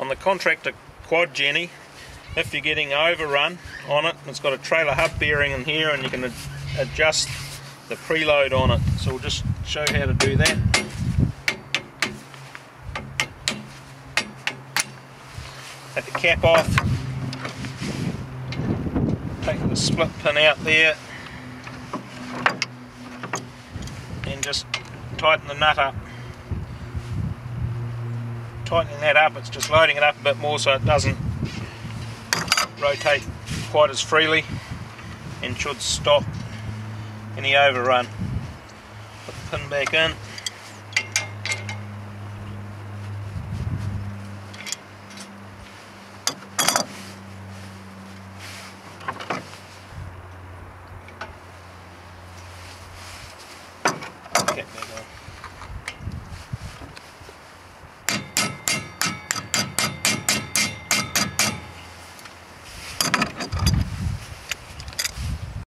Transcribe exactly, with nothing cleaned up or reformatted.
On the Contractor Quad Jenny, if you're getting overrun on it, it's got a trailer hub bearing in here and you can ad adjust the preload on it. So we'll just show you how to do that. Take the cap off, take the split pin out there and just tighten the nut up. Tightening that up, it's just loading it up a bit more so it doesn't rotate quite as freely and should stop any overrun. Put the pin back in.